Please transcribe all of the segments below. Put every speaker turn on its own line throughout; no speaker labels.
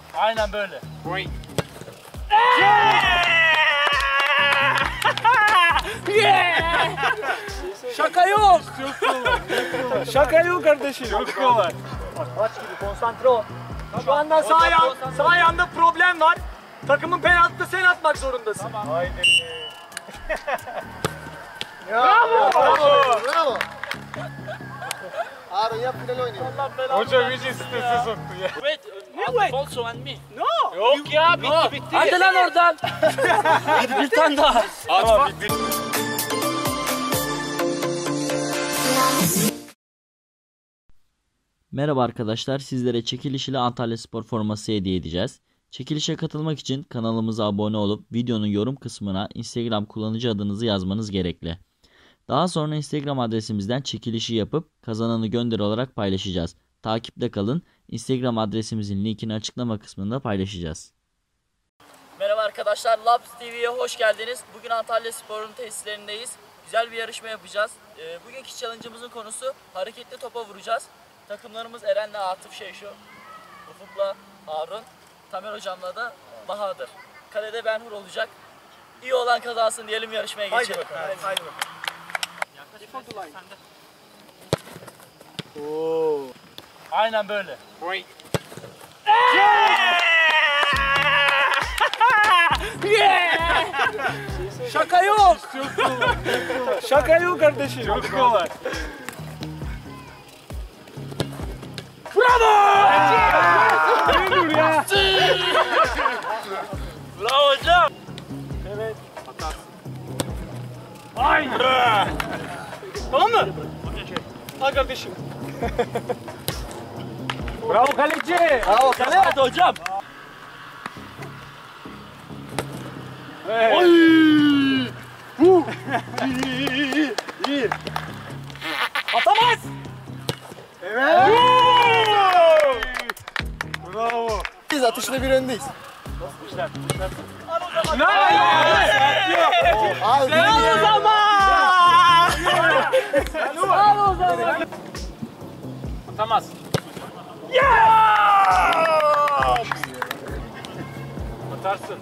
Aynen böyle.
Şaka yok. Şaka yok kardeşim.
Çok kolay.
Maç gibi konsantre ol. Şu anda sağ ayağında problem var. Takımın penaltısını sen atmak zorundasın.
Tamam. Haydi.
Bravo.
Bravo. Harun yap final oynuyor.
Hocam iyice strese soktu ya.
Wait, also and me.
No.
Yok ya bitti.
Hadi lan oradan. bir tane daha.
Tamam bitti.
Merhaba arkadaşlar, sizlere çekiliş ile Antalyaspor forması hediye edeceğiz. Çekilişe katılmak için kanalımıza abone olup videonun yorum kısmına Instagram kullanıcı adınızı yazmanız gerekli. Daha sonra Instagram adresimizden çekilişi yapıp kazananı gönderi olarak paylaşacağız. Takipte kalın. Instagram adresimizin linkini açıklama kısmında paylaşacağız.
Merhaba arkadaşlar, Labs TV'ye hoş geldiniz. Bugün Antalyaspor'un tesislerindeyiz. Güzel bir yarışma yapacağız. Bugünkü challenge'ımızın konusu hareketli topa vuracağız. Takımlarımız Eren'le Atıf Şeyşo, Ufuk'la Harun, Tamer hocamla da Bahadır. Kalede Benhur olacak. İyi olan kazansın diyelim, yarışmaya geçelim.
Haydi bakalım.
Aynen böyle.
Şaka yok. Şaka yok kardeşim.
Çok kolay.
Dur ya.
Bravo hocam.
Evet. Ay. Tamam mı? Al kardeşim. Bravo kaleci.
Bravo kale.
Hadi hocam.
Evet.
İyi.
Atamaz.
Evet.
Bravo.
Biz atışla bir öndeyiz.
Ne?
Abi
Al o zaman. Al o zaman.
Atamaz. Atarsın.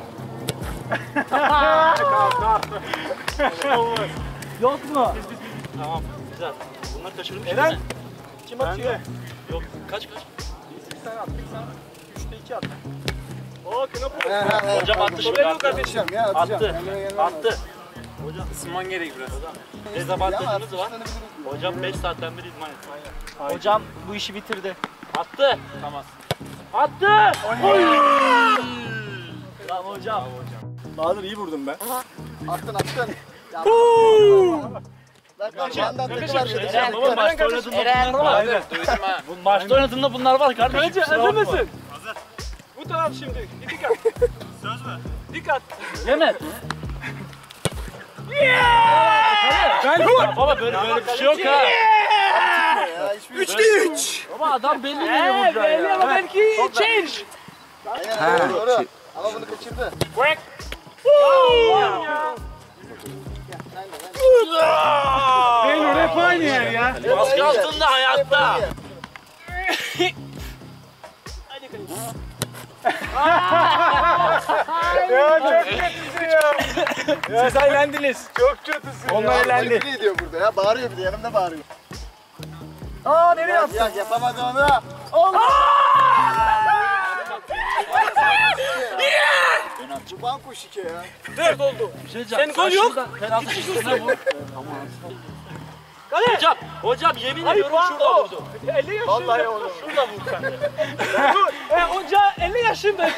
Yok mu?
Tamam, güzel. Bunları kaçırmış
Eren.
mi?
Kim atıyor?
Yok, kaç?
Sen at. 3'te 2 at. Oo Knop'u.
Hocam attı şimdi.
Problem yok kardeşim.
Ya atacağım.
Attı.
Kendine gelmem lazım.
Attı.
Isınman gerek biraz.
Dezavantajımız var.
Atışlarını
Hocam 5 saatten beri idman ediyor.
Hocam bu işi bitirdi.
Attı.
Tamam.
Attı. Bravo hocam.
Bahadır iyi vurdum ben.
Attın. Lan yandan takı var.
Eren, baba maçta oynadığında bunlar var.
Aynen. Duydum ha.
Bu maçta oynadığında bunlar var kardeşim.
Kaleci
kusura
hazır
bakma.
mısın? Hazır. Bu taraf şimdi. Dikkat.
Söz mü?
Dikkat.
Yemet.
Ben
Baba böyle bir şey yok ha.
3'te 3.
Baba adam belli veriyor vuracağı
Belli
ya.
ama belki change.
Aynen doğru. Ama bunu kaçırdı.
Beynur hep aynı yer ya.
Baskı altında hayatta.
Ya çok kötüsün ya. Siz eğlendiniz.
Çok kötüsün.
Onlar elendi.
Tepki ediyor burada ya. Bağırıyor bir de yanımda bağırıyor.
Aa nereye attın?
Ya yapamadı onu. Bu banko şike ya.
4 oldu.
Sen
gol yok.
Penaltı şişesine vur. Hocam yemin ediyorum şurada vurdu.
50 yaşında.
Vallahi onu.
Şurada vurdu sen.
Dur. Hoca 50 yaşında.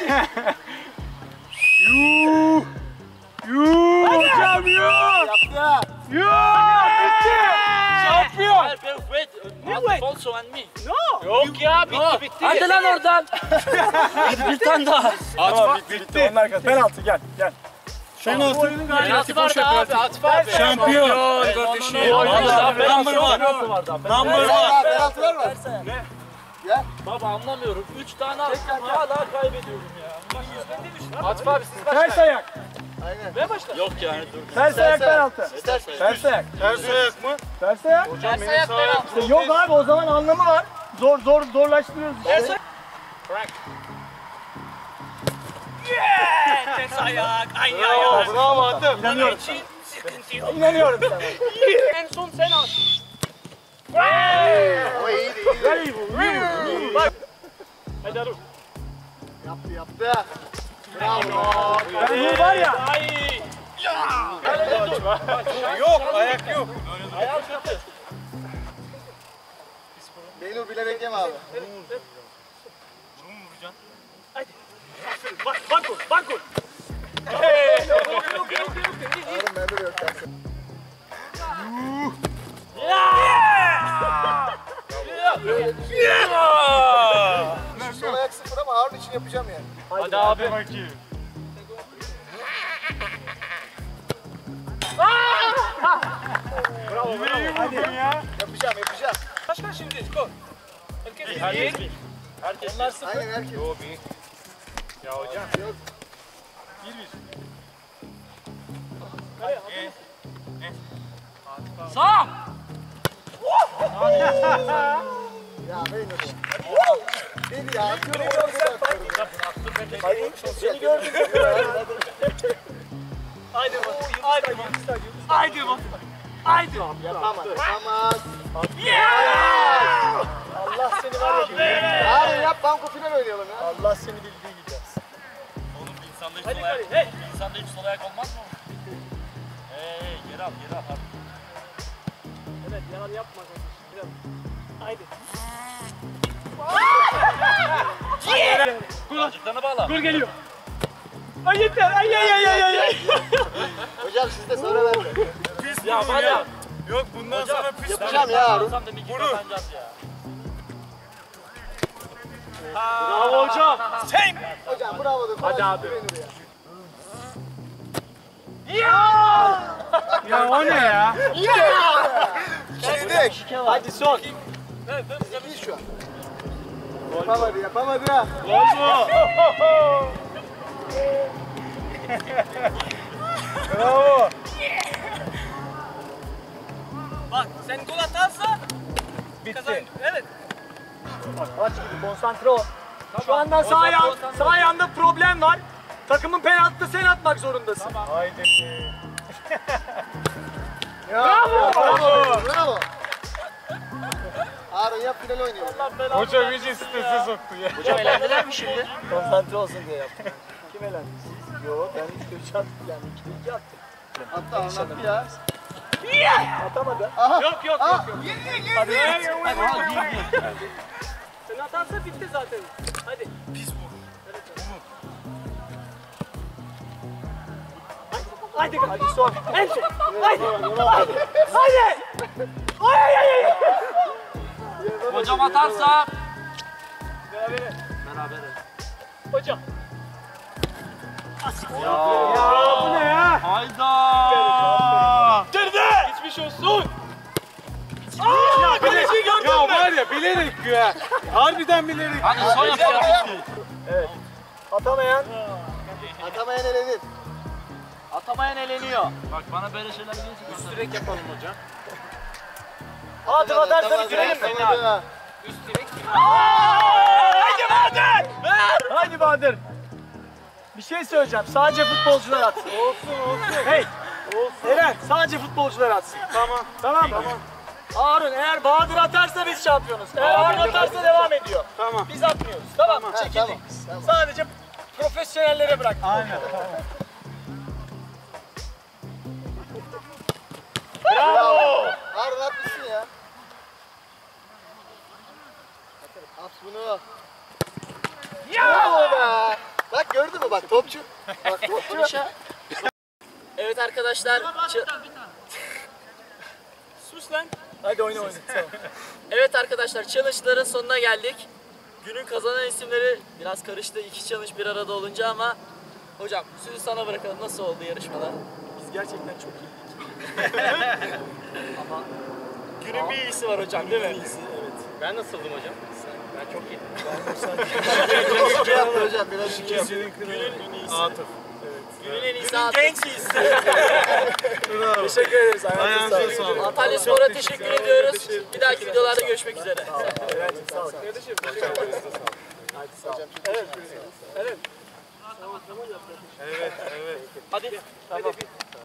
Hocam yok.
Yaptı.
Yok. Bitti. Şampiyon.
Hayır, wait.
wait?
Also and me.
No.
Yok ya bitti.
Hadi lan oradan. bir tane daha.
Tamam
Bitti. Onlar kadar. Penaltı gel.
Penaltı vardı abi. Atıf abi.
Şampiyon kardeşim.
Number one.
Number one.
Penaltı var mı? Ya.
Baba anlamıyorum. 3 tane attım hala kaybediyorum ya.
Atıf abi siz
Ters ayak.
Aynen.
Ve başla.
Yok yani dur.
Ters ayak penaltı.
İstersen.
Ters ayak.
ters ayak mı?
Ters ayak.
Hocam benim sağ ayak.
Yok abi o zaman anlamı var. Zorlaştırıyoruz işte.
Ters ayak. Aynı ayak.
Bravo attım. İnanıyorum sana.
Sıkıntı yok.
İnanıyorum sana.
En son sen at.
O iyiydi iyiydi.
İyi bu, iyi bu. Bak. Hadi Arun.
Yaptı. Bravo.
Bu var ya.
Ay. Yok ayak yok.
Beynur bilerek yeme abi.
Bak, bak ol, bak ol.
Harun ben duruyor dersin. Sol ayak sıfır ama Harun için yapacağım yani.
Hadi abi. Bakayım.
Bravo, bravo. Hadi.
Yapacağım yapacağım.
Kaç kaç şimdi skor? Herkes bir. Herkes. Onlar sıfır.
Aynen herkes.
Yo bir. Ya hocam.
Yok.
Sağ.
Ya Beynur ya. Bir ya atıyorum oraya kadar atıyorum.
Hadi. Seni gördüm.
Haydi bak. Haydi bak. Haydi bak. Haydi.
Yapamaz. Yapamaz.
Allah seni var ya.
Harun yap banko final oynayalım ya.
Allah seni bildiği gibi yapsın.
Oğlum bir insanda hiç
Hadi
sol ayak.
hadi. Hey.
Bir insanda hiç sol ayak olmaz mı? Geri al geri al.
Evet, yalan yapma kardeşim. Biraz. Haydi.
Kulacıklarını bağla.
Gol geliyor. Ay yeter. Ay ay ay ay ay.
Hocam siz de sonra ben de.
Pis ya var ya. Yok bundan sonra pis.
Yapacağım ya Harun.
Tam demin ki kazanacağız ya.
Bravo hocam.
Sen.
Hocam bravo da.
Hadi abi.
Beynur ya.
Ya o ne ya?
Çeyrek.
Hadi son.
İyi şu an. Yapamadı yapamadı.
Gol mu? Bravo.
Bak sen gol atarsa kazan. Evet.
Aç gibi konsantre ol. Şu anda sağ ayağında problem var. Takımın penaltı sen atmak zorundasın.
Haydi. Bravo. Bravo. Bravo. Harun yap final oynayalım.
Hocam iyice strese soktu ya.
Hocam elendiler mi şimdi?
Konsantre olsun diye yaptım. Kim elendi? Siz? Yok, ben 3 attım yani 2'de 2 attım.
Hatta anlattı ya.
Atamadı.
Aha.
Yok yok
Ah.
yok. Hadi. Sen atarsa bitti zaten. Hadi.
Pis bu.
Haydi. Hadi son. En son. Haydi. Haydi. Haydi. Ay ay ay.
Hocam atarsa.
Berabere.
Berabere.
Hocam. Ya bu ne ya?
Hayda.
Girdi. Geçmiş olsun. Kaleciyi gördün mü? Ya var ya bilerek ya. Harbiden bilerek.
Hadi son yapalım.
Evet. Atamayan.
Atamayan elenir.
Atamayan eleniyor. Bak bana böyle şeyler gelince üst direk yapalım hocam.
Adım atarsa bitirelim mi?
Atamadı.
Üst direk.
Haydi Bahadır! Haydi Bahadır! Bir şey söyleyeceğim. Sadece futbolcular atsın. Olsun. Hey! Olsun. Eren sadece futbolcular atsın.
Tamam.
Tamam mı? Harun eğer Bahadır atarsa biz şampiyonuz. Eğer Harun atarsa devam ediyor.
Tamam.
Biz atmıyoruz. Tamam mı?
Ha,
Çekildik.
tamam, tamam.
Sadece profesyonellere bırak.
Aynen.
Bravo!
Harun atmışsın ya. At bunu. Bravo be. Bak gördün mü bak topçu. Bak topçu.
Evet arkadaşlar.
Sus lan.
Hadi oyna. Tamam.
Evet arkadaşlar challenge'ların sonuna geldik. Günün kazanan isimleri biraz karıştı. 2 challenge bir arada olunca ama hocam sözü sana bırakalım. Nasıl oldu yarışmalar?
Biz gerçekten çok iyiydik.
Ama
Günün bir iyisi var hocam değil mi?
evet. Ben nasıldım hocam? Ben çok iyiydim.
Şike yaptı hocam biraz şike yaptı.
Atıf.
Günün en iyisi Atıf.
Teşekkür ederiz.
Ayağınıza sağlık.
Antalya Spor'a teşekkür ediyoruz. Bir dahaki videolarda görüşmek üzere.
Sağ ol. Sağ ol.
Hocam çok teşekkür ederim.
Evet.
Hadi.
Tamam.